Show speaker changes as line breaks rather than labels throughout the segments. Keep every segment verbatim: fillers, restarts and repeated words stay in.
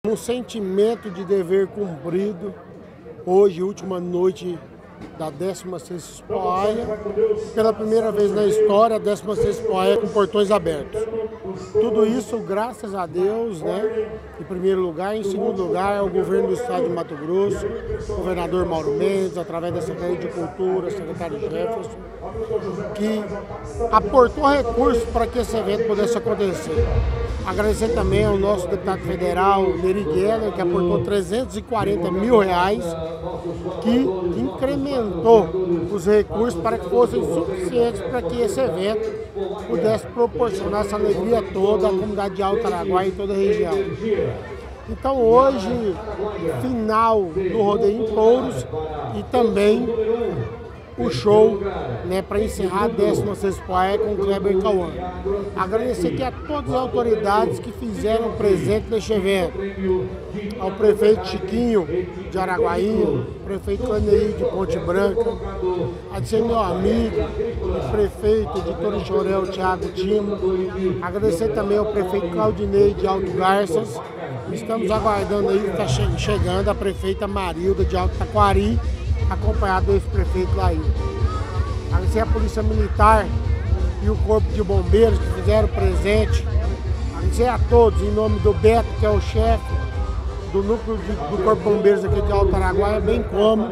Um sentimento de dever cumprido, hoje, última noite da décima sexta Expoaia, pela primeira vez na história, a décima sexta Expoaia com portões abertos. Tudo isso, graças a Deus, né? Em primeiro lugar. Em segundo lugar, o governo do estado de Mato Grosso, o governador Mauro Mendes, através da Secretaria de Cultura, secretário Jefferson, que aportou recursos para que esse evento pudesse acontecer. Agradecer também ao nosso deputado federal, Neri Geller, que aportou trezentos e quarenta mil reais, que incrementou os recursos para que fossem suficientes para que esse evento pudesse proporcionar essa alegria toda à comunidade de Alto Araguaia e toda a região. Então hoje, final do Rodeio em Touros e também o show, né, para encerrar a décima sexta Expoaia com o Kleber Cauã. Agradecer aqui a todas as autoridades que fizeram presente neste evento. Ao prefeito Chiquinho de Araguainha, prefeito Claneir de Ponte Branca, a ser meu amigo, o prefeito de Torixoréu, Thiago Timo. Agradecer também ao prefeito Claudinei de Alto Garças. Estamos aguardando aí, está chegando a prefeita Marilda de Alto Taquari, acompanhado desse prefeito lá aí. Agradecer a Polícia Militar e o Corpo de Bombeiros que fizeram presente. Agradecer a todos, em nome do Beto, que é o chefe do núcleo de, do Corpo de Bombeiros aqui de Alto Araguaia, bem como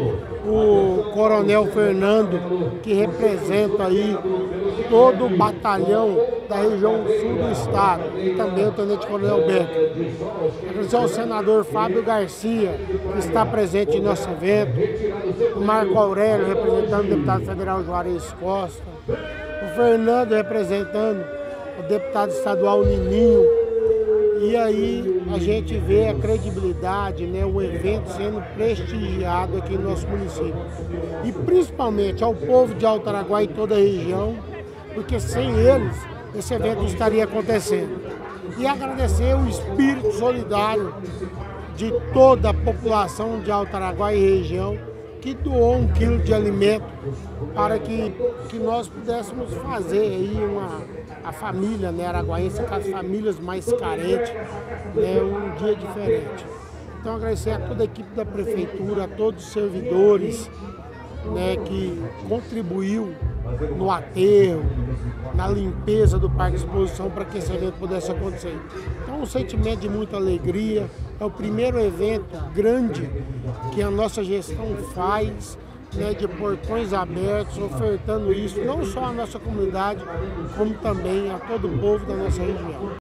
o Coronel Fernando, que representa aí todo o batalhão da região sul do estado, e também o Tenente Coronel Beto. Agradecer ao senador Fábio Garcia, que está presente em nosso evento, o Marco Aurélio, representando o deputado federal Juarez Costa, o Fernando, representando o deputado estadual Nininho. E aí a gente vê a credibilidade, né, o evento sendo prestigiado aqui no nosso município. E principalmente ao povo de Alto Araguaia e toda a região, porque sem eles esse evento não estaria acontecendo. E agradecer o espírito solidário de toda a população de Alto Araguaia e região, que doou um quilo de alimento para que, que nós pudéssemos fazer aí uma, a família, né, araguaense, as famílias mais carentes, né, um dia diferente. Então agradecer a toda a equipe da prefeitura, a todos os servidores, né, que contribuiu no aterro, na limpeza do Parque de Exposição para que esse evento pudesse acontecer. Então um sentimento de muita alegria, é o primeiro evento grande que a nossa gestão faz, né, de portões abertos, ofertando isso não só à nossa comunidade, como também a todo o povo da nossa região.